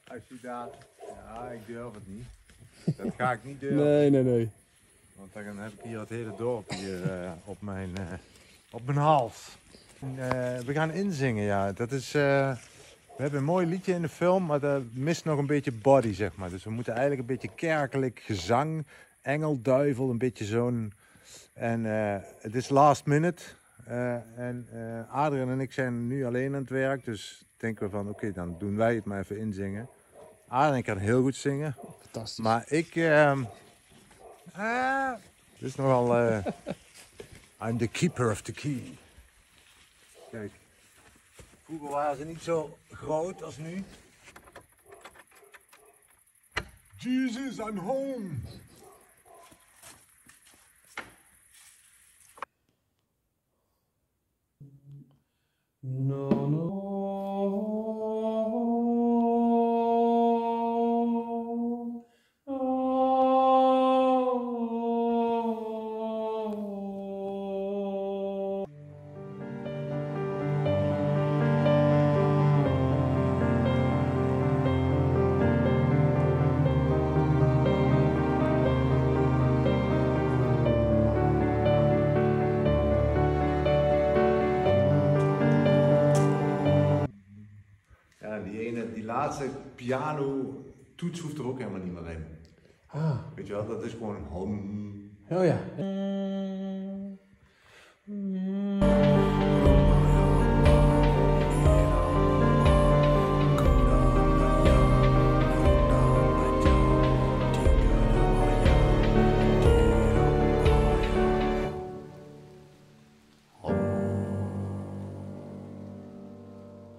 Als je daar... Ja, ik durf het niet. Dat ga ik niet durven. Nee. Want dan heb ik hier het hele dorp hier op mijn hals. We gaan inzingen, ja. Dat is, we hebben een mooi liedje in de film, maar dat mist nog een beetje body, zeg maar. Dus we moeten eigenlijk een beetje kerkelijk gezang, engel, duivel, een beetje zo'n... En het is last minute. Adriaan en ik zijn nu alleen aan het werk, dus denken we van oké, dan doen wij het maar even inzingen. Adriaan kan heel goed zingen. Fantastisch. Maar ik... dit is nogal... I'm the keeper of the key. Kijk. Vroeger waren ze niet zo groot als nu. Jesus, I'm home! Ja, die laatste piano toets hoeft er ook helemaal niet meer in. Weet je wel, dat is gewoon een hom. Oh ja.